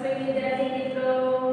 નમસ્તે વિદ્યાર્થી મિત્રો,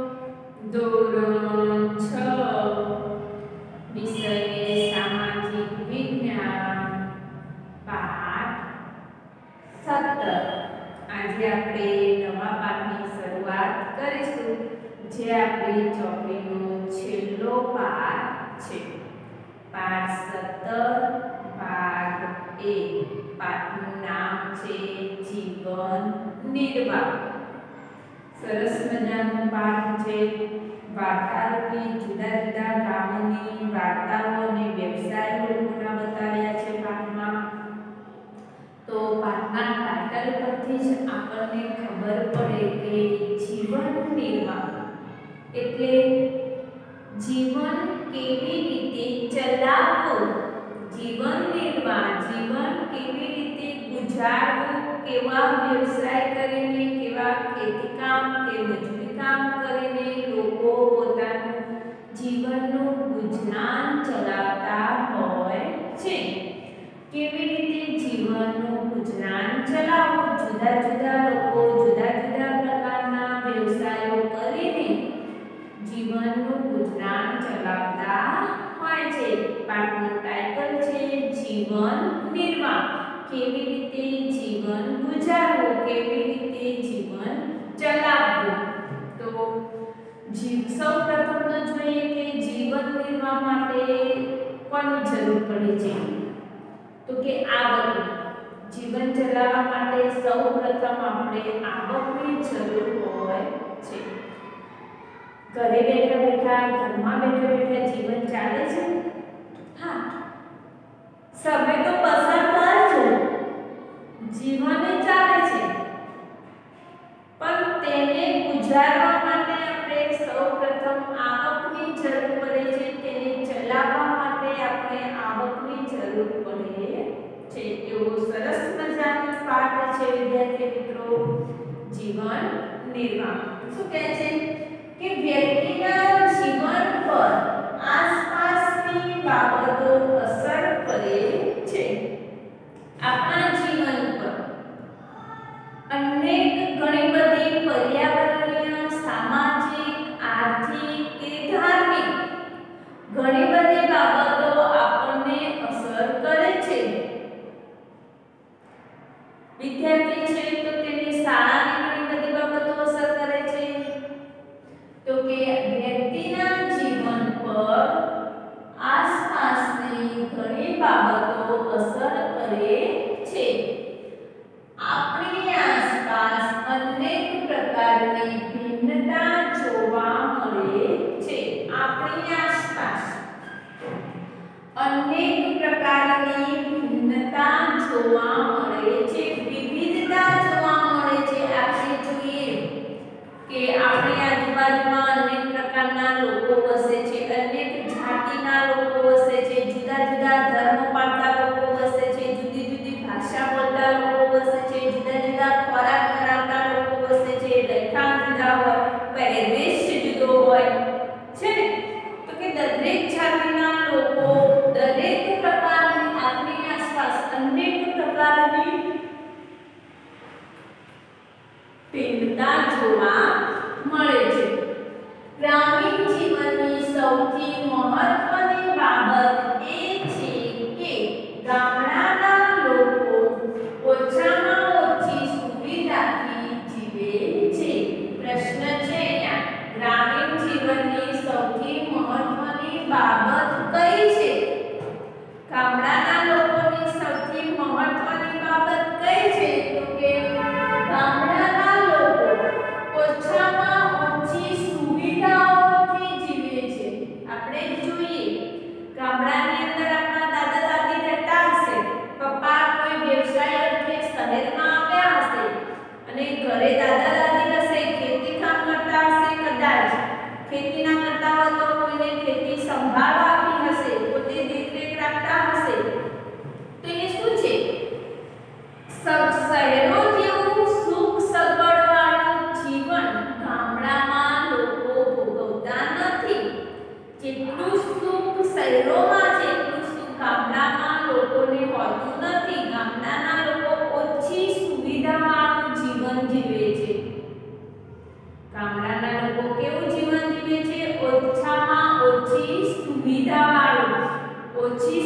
ધોરણ 6 વિષય સામાજિક વિજ્ઞાન પાઠ 17. આજે આપણે નવા પાઠની શરૂઆત કરીશું જે આપણી ચોપડીનો છેલ્લો પાઠ છે. પાઠ 17 ભાગ 1. પાઠનું નામ છે જીવન નિર્વાહ. સરસ મજાનો પાઠ છે. વાર્તારૂપી જુદા જુદા ગામોની વાર્તાઓ અને વ્યવસાયો લોકોના બતાવ્યા છે પાઠમાં. તો પાઠના ટાઇટલ પરથી જ આપણને ખબર પડે કે જીવન નિર્વાહ એટલે જીવન કેવી રીતે ચલાવવું, જીવન નિર્વાહ, જીવન કેવી રીતે ગુજારવું, કેવા વ્યવસાય કરીને, કેવા ખેતીકામ કે મજૂરી કામ કરીને લોકો પોતાનું જીવનનું ગુજરાન ચલાવતા હોય છે. કેવી રીતે જીવનનું ગુજરાન ચલાવવું, જુદા જુદા લોકો જુદા જુદા પ્રકારના વ્યવસાયો કરીને જીવનનું ગુજરાન ચલાવતા હોય છે. પાઠનું ટાઇટલ છે જીવન નિર્વાહ. કેવી રીતે જીવન ગુજારવું, કેવી રીતે જીવન ચલાવવું. તો સૌપ્રથમ તો જોઈએ કે જીવન નિર્વાહ માટે કોની જરૂર પડે છે, તો કે આવક. જીવન ચલાવવા માટે સૌપ્રથમ આપણે આવકની જરૂર હોય છે. ઘરે બેઠા બેઠા, ઘરમાં બેઠા બેઠા જીવન ચાલે છે? હા, સમય તો પસાર થાય છે, જીવન ચાલે છે, પણ તેને ગુજારવા માટે આપણે સૌપ્રથમ આવકની જરૂર પડે છે. તેને ચલાવવા માટે આપણે આવકની જરૂર પડે છે. એવો સરસ મજાનો પાઠ છે વિદ્યાર્થી મિત્રો, જીવન નિર્વાહ. શું કહે છે કે વ્યક્તિના જીવન પર આસપાસની બાબતો અસર કરે છે. આપણા જીવન પર અનેક ઘણી બધી પર્યાવરણીય, સામાજિક, આર્થિક કે ધાર્મિક ઘણી બધી બાબતો આપણને અસર કરે છે. વિદ્યાર્થી છે તો તેની શાળાની ઘણી બધી બાબતો અસર કરે છે. તો કે વ્યક્તિના જીવન પર આસપાસની ઘણી બાબતો અસર કરે છે. આપણી આસપાસ અનેક પ્રકારની ભિન્નતા જોવા મળે છે. આપણી આસપાસ અનેક પ્રકારની ભિન્નતા જોવા મળે છે, વિવિધતા જોવા મળે છે. આપણે જોઈએ કે આપણી આજુબાજુમાં અનેક પ્રકારના લોકો વસે છે, અનેક જાતિના લોકો વસે છે, જુદા જુદા ધર્મ પાળતા લોકો વસે છે, જુદી જુદી ભાષા બોલતા લોકો વસે છે, જુદા જુદા ખોરાક ધરાવતા લોકો વસે છે, રહેઠાણ જુદા હોય, પહેરવેશ જુદો હોય છે ને. તો કે દરેક જાતિના લોકો, દરેક પ્રકારની આપણી આસપાસ અનેક પ્રકારની ભિન્નતા જોવા મળે છે. ગ્રામીણ જીવનની સૌથી મહત્વની બાબત એ છે કે ગામડાના લોકો ઓછામાં ઓછી સુવિધાથી જીવે છે. પ્રશ્ન છે અહીંયા, ગ્રામીણ જીવનની સૌથી મહત્વની બાબત કઈ છે? ગામડાના લોકોની સૌથી મહત્વની બાબત કઈ છે? તો કે ગામડાના લોકો ઓછામાં ઓછી સુવિધાઓથી જીવે છે. આપણે જોઈએ ગામડાની અંદર આપણા દાદા દાદી રહેતા હશે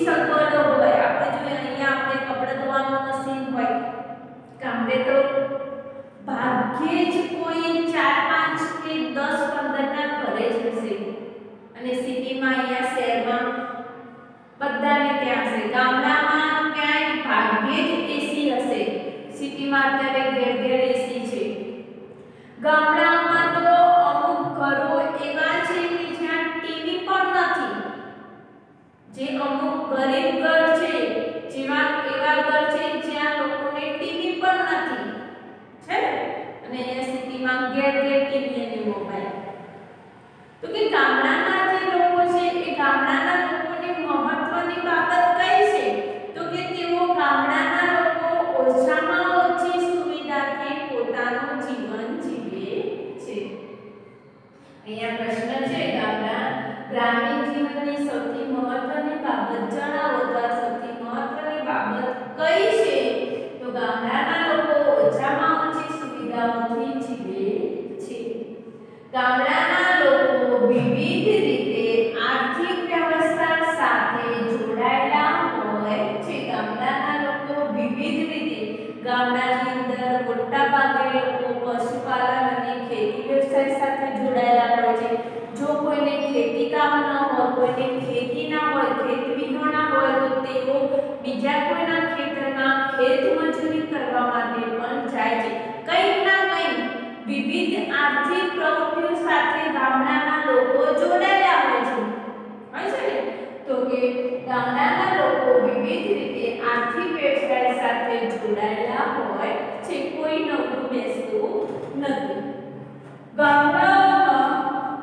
સગવડો હોય, આપણે જોઈએ અહીંયા આપણે કપડાં ધોવાનું મશીન હોય, ગામડે તો ભાગ્યે જ કોઈ 4 5 કે 10 15 ના ઘરે જ હશે, અને સિટીમાં અહીંયા શહેરમાં બધાને ત્યાં હશે. ગામડામાં ક્યાંય ભાગ્યે જ એસી હશે. સિટીમાં અત્યારે ઘેર ઘેર એસી છે. ગામડામાં તો અમુક ઘરો એવા છે કે જ્યાં ટીવી પણ નથી. જે અમુક ગરીબ ઘર છે, જેવા એવા ઘર છે જ્યાં લોકોને ટીવી પણ નથી, છે ને? અને અહીંયા સિટીમાં ઘેર ઘેર ટીવી અને મોબાઈલ. તો કે ગામડાના જે લોકો છે એ ગામડાના લોકોની મહત્વની બાબત કઈ છે? તો કે તેઓ ગામડાના લોકો ઓછામાં ઓછી સુવિધાથી પોતાનું જીવન જીવે છે. અહીંયા પ્રશ્ન છે, ગ્રામીણ જીવનની સૌથી મહત્વની બાબત જણાવો. તો આ સૌથી મહત્વની બાબત કઈ છે? તો ગામડાના લોકો ઓછામાં ઓછી સુવિધાઓથી જીવે છે. ગામડાના લોકો વિવિધ રીતે આર્થિક વ્યવસ્થા સાથે જોડાયેલા હોય છે. ગામડાના લોકો વિવિધ રીતે, ગામડાની અંદર મોટા ભાગે લોકો પશુપાલન અને ખેતી વ્યવસાય સાથે જોડાયેલા હોય છે. જો કોઈને ખેતી કામ ન હોય, કોઈને ખેતી ના હોય, ખેત વિહોણા હોય, તો તેઓ બીજા કોઈના ખેતરમાં ખેત મજૂરી કરવા માટે પણ જાય છે. કંઈક ના કંઈક વિવિધ આર્થિક પ્રવૃત્તિઓ સાથે ગામડાના લોકો જોડાયેલા હોય છે. તો કે ગામડાના લોકો વિવિધ રીતે આર્થિક વ્યવસાય સાથે જોડાયેલા હોય છે. કોઈ નવું બેસતું નથી. ગામડામાં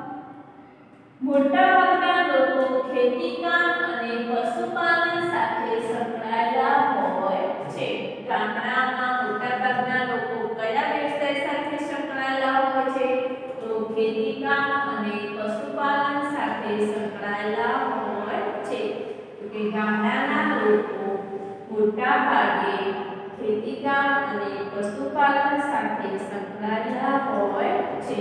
મોટાભાગના લોકો ખેતીકામ અને પશુપાલન સાથે સંકળાયેલા હોય છે. ગામડામાં મોટાભાગના લોકો કયા વ્યવસાય સાથે સંકળાયેલા હોય છે? તો ખેતીકામ અને પશુપાલન સાથે સંકળાયેલા હોય છે. તો કે ગામડાના લોકો મોટાભાગે ખેતીકામ અને પશુપાલન સાથે સંકળાયેલા હોય છે.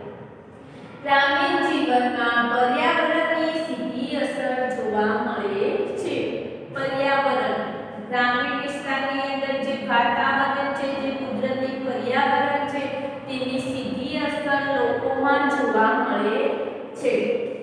ગ્રામીણ જીવનમાં પર્યાવરણની સીધી અસર જોવા મળે છે. પર્યાવરણ, ગ્રામીણ વિસ્તારની અંદર જે વાતાવરણ છે, જે કુદરતી પર્યાવરણ છે, તેની સીધી અસર લોકોમાં જોવા મળે છે.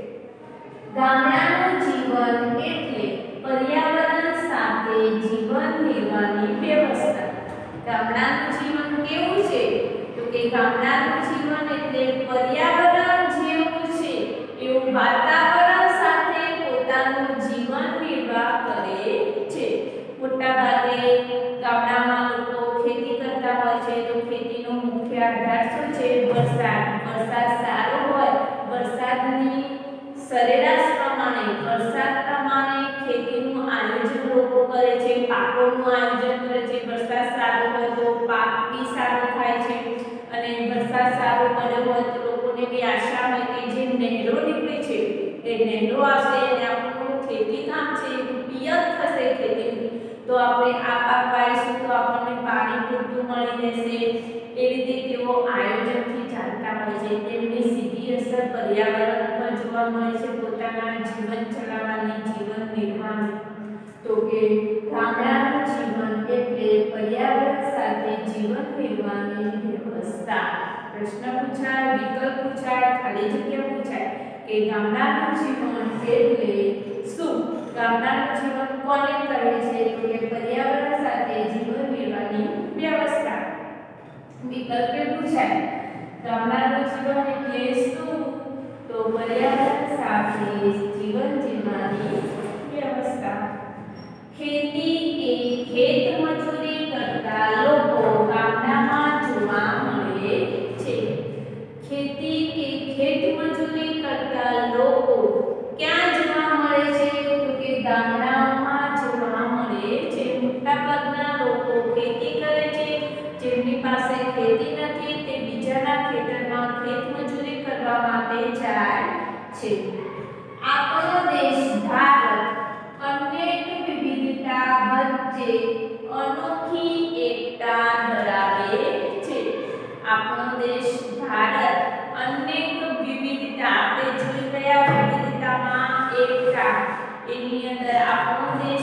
ગામડાનું જીવન એટલે પર્યાવરણ સાથે જીવન નિર્વાહની વ્યવસ્થા. ગામડાનું જીવન કેવું છે? તો કે ગામડાનું જીવન એટલે પર્યાવરણ જેવું છે એવું વાતાવરણ સાથે પોતાનું જીવન નિર્વાહ કરે છે. મોટાભાગે ગામડામાં લોકો ખેતી કરતા હોય છે, તો ખેતીનો મુખ્ય આધાર શું છે? વરસાદ. વરસાદ સારો હોય, વરસાદની સરેરાશ પ્રમાણે, વરસાદ પ્રમાણે ખેતીનું આયોજન લોકો કરે છે, પાકોનું આયોજન કરે છે. વરસાદ સારો હોય તો પાક બી સારો થાય છે, અને વરસાદ સારો પડ્યો હોય તો લોકોને બી આશા હોય કે જે નહેરો નીકળી છે એ નહેરો આવશે અને આપણું ખેતી કામ છે એ પિયત થશે ખેતીનું, તો આપણે આ પાક વાવીશું તો આપણને પાણી પૂરતું મળી રહેશે. એ રીતે તેઓ આયોજનથી ચાલતા હોય છે. તેમની સીધી અસર પર્યાવરણ પર જોવા મળે છે, પોતાના જીવન ચલાવવાની, જીવન નિર્વાહની. તો કે ગામડાનું જીવન એટલે પર્યાવરણ સાથે જીવન નિર્વાહની વ્યવસ્થા. પ્રશ્ન પૂછાય, વિકલ્પ પૂછાય, ખાલી જગ્યા પૂછાય કે ગામડાનું જીવન એટલે શું? ગામડાનું જીવન કોને કહે છે? તો કે પર્યાવરણ સાથે જીવન નિર્વાહની વ્યવસ્થા. વિકલ્પે પૂછાય ગામડાનું જીવન એટલે શું? તો પર્યાવરણ સાથે જીવન જીવવાની વ્યવસ્થા. ખેતી કે ખેત મજૂરી કરતા લોકો ગામડામાં જોવા મળે છે. ખેતી કે ખેત મજૂરી કરતા લોકો ક્યાં જોવા મળે છે? તો કે ગામડામાં જોવા મળે છે. મોટાભાગના લોકો ખેતી કરે છે. જેમની પાસે ખેતી નથી તે બીજાના ખેતરમાં ખેત મજૂરી કરવા માટે જાય છે. આપણો દેશ ભારત અનેક વિવિધતા વચ્ચે અનોખી એકતા ધરાવે છે. આપણો દેશ ભારત અનેક વિવિધતા, આપણે જોઈ રહ્યા વિવિધતામાં એકતા, એની અંદર આપણો દેશ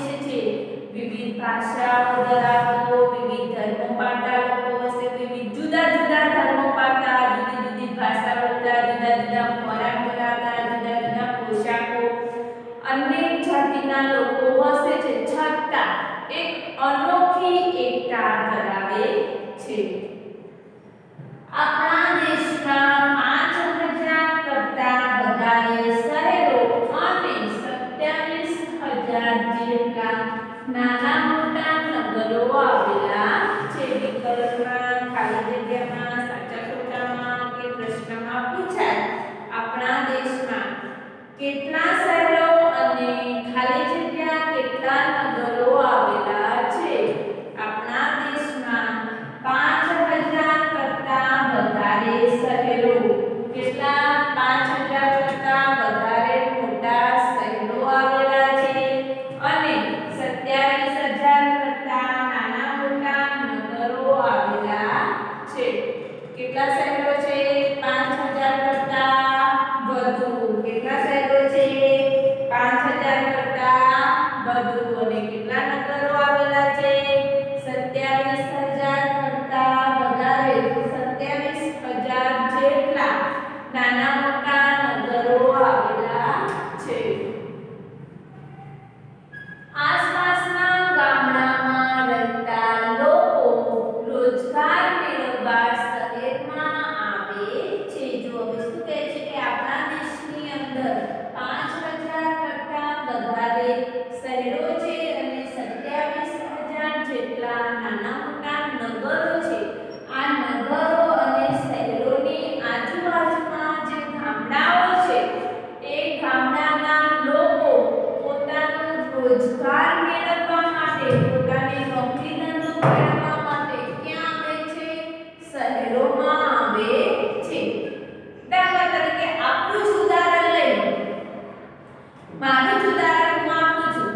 નાના મોટા નગરો આવેલા છે. વિકલ્પમાં ખાલી જગ્યામાં સાચા ખોટામાં કે પ્રશ્નમાં પૂછાય આપણા દેશમાં કેટલા શહેરો અને ખાલી જગ્યા કેટલા નગરો આવેલા છે. આપણા દેશમાં 5000 કરતા વધારે શહેરો, કેટલા 5000 કરતા વધારે મોટા શહેરો આવેલા છે અને 27000 કરતા નાના મોટા નગરો આવેલા છે. કેટલા શહેરો છે? 5000 કરતા વધુ. કેટલા શહેરો છે? 5000 કરતા વધુ. અને કેટલા નગરો આવેલા છે? 27000 કરતા વધારે. 27000 જેટલા નાના મોટા નગરો આવેલા છે. આસપાસના ગામડામાં રહેતા લોકો રોજગાર મેળવવા શહેરમાં આવે છે. જો હવે શું કહે છે કે આપણા દેશની અંદર 5000 કરતા વધારે શહેરો છે અને 27000 જેટલા નાના મોટા નગરો છે. આ નગરો અને શહેરોની આજુબાજુમાં જે ગામડાઓ છે એ ગામડાના લોકો પોતાનો રોજગાર મેળવવા માટે, પોતાની નોકરી ધંધો મેળવવા માટે ક્યાં આવે છે? શહેરોમાં આવે છે. દાખલા તરીકે આપણું જ ઉદાહરણ લઈએ. મારું જ ઉદાહરણ હું આપું છું.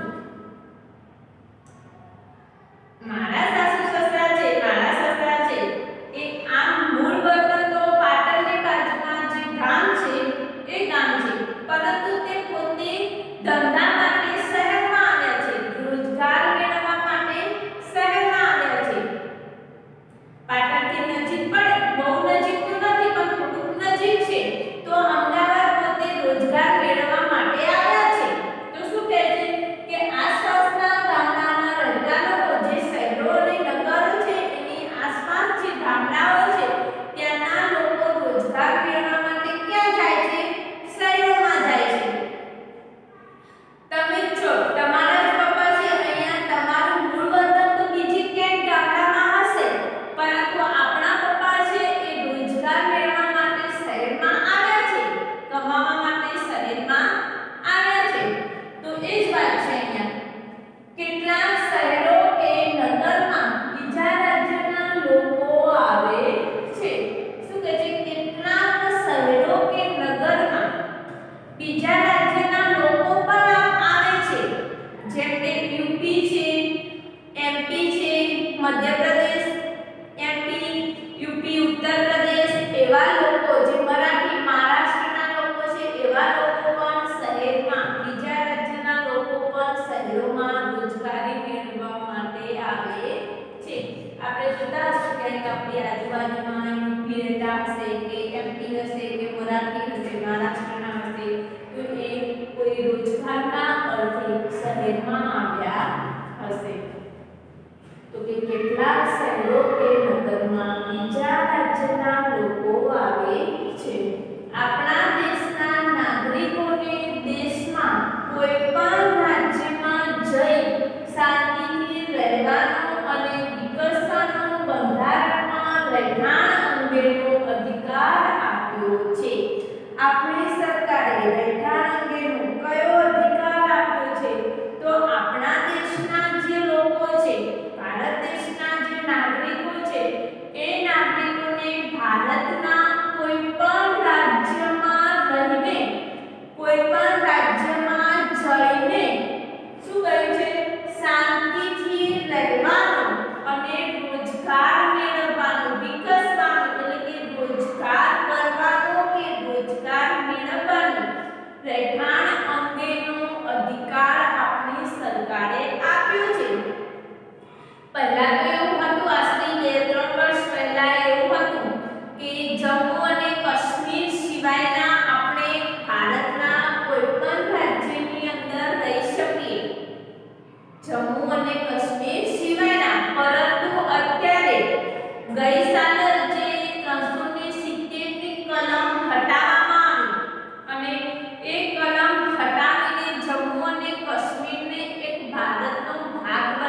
મારા સાસુ સસરા છે, મારા સસરા છે એ આમ મૂળ વતન તો પાટણની બાજુમાં જે ગામ છે એ ગામ છે, પરંતુ તે પોતે ધંધા માટે શહેરમાં આવ્યા છે, રોજગાર મેળવવા માટે શહેરમાં આવ્યા છે. પાટણથી નજીક પણ, બહુ નજીક તો નથી પણ થોડુંક નજીક છે. તો અમદાવાદ પોતે રોજગાર મેળવવા માટે આવ્યા છે. તો શું કહે છે કે આસપાસના ગામડામાં રહેતા લોકો, જે શહેરો અને નગરો છે એની આસપાસ જે ગામડાઓ છે ત્યાંના લોકો રોજગાર મેળવવા માટે ક્યાં જાય છે? શહેરોમાં જાય છે. તમે જો તમારા જ પપ્પા છે અહીંયા, તમારું મૂળ વતન તો બીજી ક્યાંક ગામડામાં હશે, પરંતુ આપણા પપ્પા છે એ રોજગાર મેળવવા માટે શહેરમાં આવ્યા છે, કમાવા માટે શહેરમાં આવ્યા છે. તો એ જ વાત છે અહીંયા. કેટલાક શહેરો કે નગરમાં બીજા રાજ્યના લોકો આવે છે. શું કહે છે? કેટલાક શહેરો કે નગરમાં બીજા રાજ્યના લોકો પણ આવે છે. જેમ કે યુપી છે, એમપી છે, મધ્યપ્રદેશ, એમપી, યુપી, ઉત્તર પ્રદેશ, એવા લોકો જે મરાઠી મહારાષ્ટ્રના લોકો છે એવા લોકો પણ શહેરમાં, બીજા રાજ્યના લોકો પણ શહેરોમાં રોજગારી મેળવવા માટે આવે છે. આપણે જોતા હશું કે આપણી આજુબાજુમાં યુપી રહેતા હશે કે એમપી હશે કે મરાઠી હશે, મહારાષ્ટ્રના હશે, તો એ કોઈ રોજગારના અર્થે શહેરમાં આવ્યા હશે. તો કે કેટલાક શહેરો કે નગરમાં બીજા રાજ્યના લોકો આવે છે. આપણા દેશના નાગરિકોને દેશમાં કોઈ પણ રાજ્યમાં જઈ શાંતિથી રહેવાનો અને વિકસવાનો બંધારણમાં રહેઠાણ અંગેનો અધિકાર આપ્યો છે. આપણી સરકારે રહેઠાણ અંગેનો કયો અધિકાર આપ્યો છે? તો આપણા દેશના જે લોકો છે, ભારત દેશના જે નાગરિકો છે એ નાગરિકોને ભારતના કોઈ પણ રાજ્યમાં રહીને, કોઈ પણ રાજ્યમાં જઈને શું કહ્યું છે? શાંતિથી રહેવાનું અને રોજગાર મેળવવાનો, વિકસવાનો, એટલે કે રોજગાર કરવાનો કે રોજગાર મેળવવાનો રહેઠાણ અંગેનો અધિકાર આપણી સરકારે આપ્યો છે. પહેલા તો એવું હતું, આજથી 2-3 વર્ષ પહેલા એવું હતું કે જમ્મુ અને કાશ્મીર સિવાયના આપણે ભારતના કોઈ પણ રાજ્યની અંદર રહી શકીએ, જમ્મુ અને કાશ્મીર સિવાયના. પરંતુ અત્યારે ગઈ સાલ જે 370ની કલમ હટાવવામાં આવી અને એ કલમ હટાવીને જમ્મુ અને કાશ્મીરને એક ભારતનો ભાગ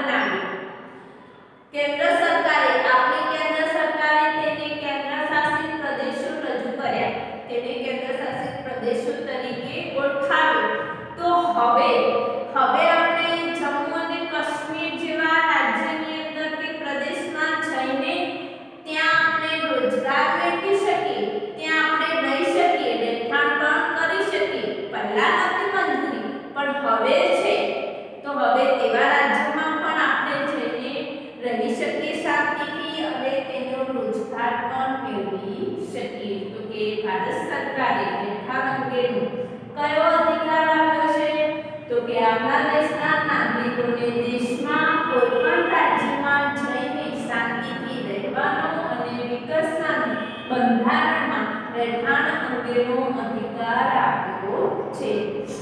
મેળવી શકીએ. તો કે ભારત સરકારે રહેઠાણ અંગેનો કયો અધિકાર આપ્યો છે? તો કે આપણા દેશના નાગરિકોને દેશમાં કોઈ પણ રાજ્યમાં જઈને શાંતિથી રહેવાનો અને વિકસવાનો બંધારણમાં રહેઠાણ અંગેનો અધિકાર આપ્યો છે.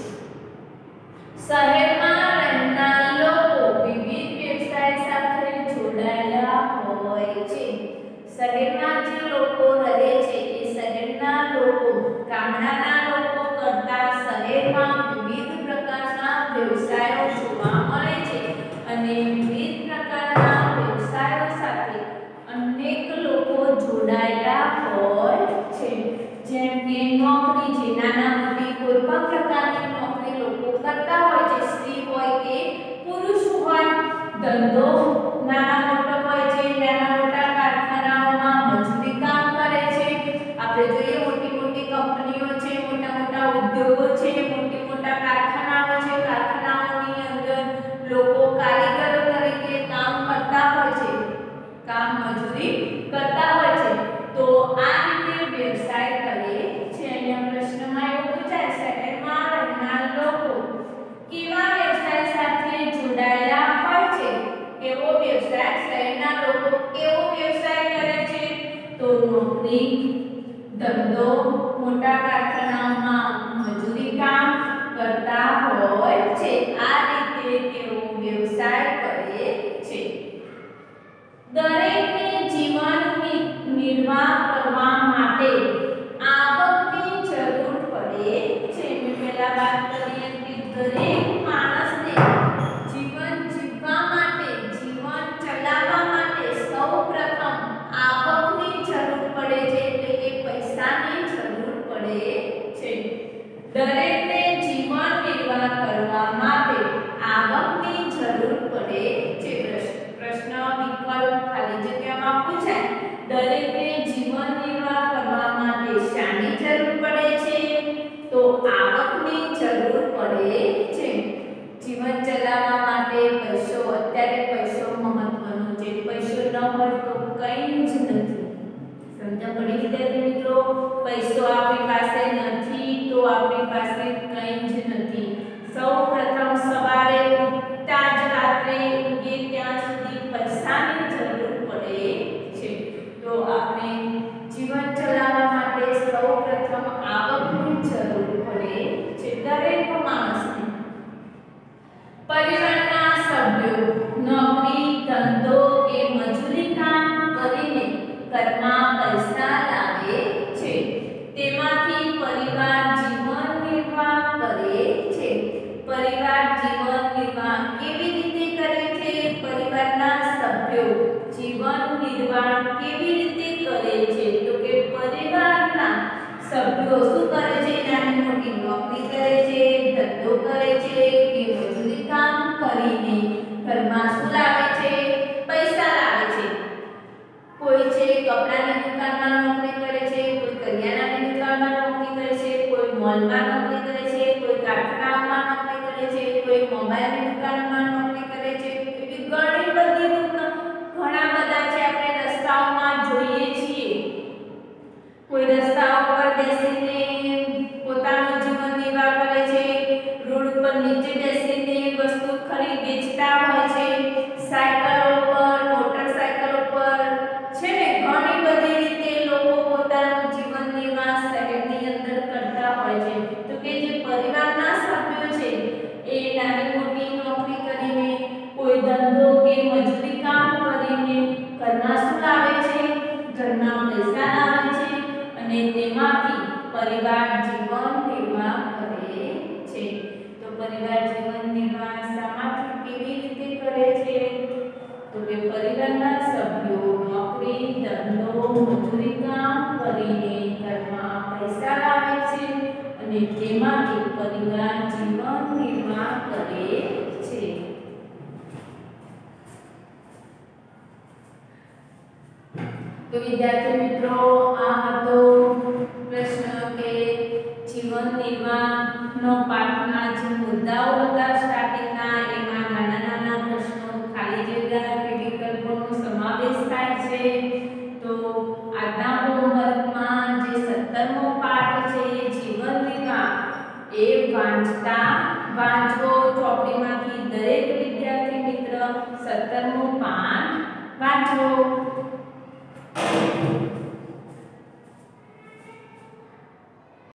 શહેરમાં રહેનાર લોકો વિવિધ વ્યવસાય સાથે જોડાયેલા હોય છે. શહેરમાં જે લોકો રહે છે એ શહેરના લોકો ગામડાના લોકો કરતા શહેરમાં વિવિધ પ્રકારના વ્યવસાયો જોવા મળે છે અને વિવિધ પ્રકારના વ્યવસાયો સાથે અનેક લોકો જોડાયેલા હોય છે. જેમ કે નોકરી છે, નાના મોટી કોઈ પણ પ્રકારની નોકરી લોકો કરતા હોય છે, સ્ત્રી હોય કે પુરુષ હોય. ધંધો નાના મોટા હોય છે, નાના મોટા કારખાનાઓમાં મજૂરી કામ કરે છે. આપણે જોઈએ મોટી મોટી કંપનીઓ છે, મોટા મોટા ઉદ્યોગો છે, મોટી મોટા કારખાનાઓ છે. કારખાનાઓની અંદર લોકો કારીગરો તરીકે કામ કરતા હોય છે, કામ મજૂરી કરતા હોય છે. તો આ રીતે વ્યવસાય કરે છે. અહીંયા પ્રશ્નમાં એવું પૂછાય, શહેરમાં રહેનાર લોકો કેવા વ્યવસાય સાથે જોડાયેલા હોય છે? કેવો વ્યવસાય? શહેરના લોકો કેવો વ્યવસાય કરે છે? તો નોકરી, ધંધો, મોટા કારખાનાઓમાં મજૂરી કામ કરતા હોય છે. આ રીતે તેઓ વ્યવસાય કરે છે. દરેકને જીવન નિર્વાહ કરવા માટે આવકની જરૂર પડે છે. મેં પહેલા વાત કરી હતી, દરેક માણસને જીવન જીવવા માટે, જીવન ચલાવવા માટે સૌપ્રથમ આવકની જરૂર પડે છે, એટલે કે પૈસાની જરૂર પડે છે. દરેકને જીવન નિર્વાહ કરવા માટે આવકની જરૂર પડે છે. પ્રશ્ન વિકલ્પ ખાલી જગ્યામાં પૂછાય, દરેકને જીવન નિર્વાહ કરવા માટે શાની જરૂર પડે છે? તો આવકની જરૂર પડે છે. જીવન ચલાવવા માટે પૈસો, અત્યારે પૈસો મહત્વનો છે. પૈસો ન હોય તો કંઈ જ નથી. સમજ પડી વિદ્યાર્થી મિત્રો? પૈસો આપણી પાસે નથી તો આપણી પાસે કંઈ જ નથી. સૌપ્રથમ સવારે ઉઠતા જ રાત્રે ઊંઘે ત્યાં સુધી પૈસાની જરૂર પડે છે. તો આપણે જીવન ચલાવવા માટે સૌપ્રથમ આવકની જરૂર પડે છે દરેક માણસને. પરિવારના સભ્યો નોકરી, ધંધો કે મજૂરી કામ કરીને ઘરમાં પૈસા લાવે છે. તેમાંથી પરિવાર જીવન નિર્વાહ કરે છે. પરિવાર જીવન નિર્વાહ કેવી રીતે કરે છે? પરિવારના સભ્યો જીવન નિર્વાહ કેવી રીતે કરે છે? તો કે પરિવારના સભ્યો શું કરે છે? નાની મોટી નોકરી કરે છે, ધંધો કરે છે કે મજૂરી કામ કરીને ઘરમાં શું લાવે છે? પૈસા લાવે છે. કોઈ છે કપડાની દુકાનમાં નોકરી કરે છે, કોઈ કરિયાણાની દુકાનમાં નોકરી કરે છે, કોઈ મોલમાં નોકરી કરે છે, કોઈ કારખાનામાં નોકરી કરે છે, કોઈ મોબાઈલની દુકાનમાં નોકરી કરે છે. એવી ઘણી બધી ઘણા બધા છે, આપણે રસ્તાઓમાં જોઈએ છીએ. કોઈ રસ્તા ઉપર બેસીને પોતાનું જીવન નિર્વાહ કરે છે, રોડ પર નીચે બેસીને વસ્તુ ખરીદ વેચતા હોય છે, સાયકલો પર, મોટરસાયકલો પર છે ને ઘણી બધી રીતે લોકો પોતાનું જીવન નિર્વાહ શહેરની અંદર કરતા હોય છે. તો કે જે પરિવારના સભ્યો છે એ નાની મોટી નોકરી કરીને, કોઈ ધંધો કે મજૂરી કામ કરીને ઘરમાં શું લાવે છે? ઘરમાં પૈસા લાવે છે અને તેમાંથી પરિવાર જીવન નિર્વાહ કરે છે. તો પરિવાર જીવન નિર્વાહ શામાંથી કેવી રીતે કરે છે? તો કે પરિવારના સભ્યો નોકરી, ધંધો, મજૂરી કામ કરીને ઘરમાં પૈસા લાવે છે અને તેમાંથી પરિવાર જીવન નિર્વાહ કરે છે. તો વિદ્યાર્થી મિત્રો, આ હતો પ્રશ્ન કે જીવન નિર્વાહનો પાઠના જે મુદ્દાઓ હતા સ્ટાર્ટિંગના, એમાં નાના નાના પ્રશ્નો, ખાલી જગ્યા કે વિકલ્પોનો સમાવેશ થાય છે. તો આજના વાંચવો ચોપડીમાંથી દરેક વિદ્યાર્થી મિત્ર 17મો પાઠ વાંચવો।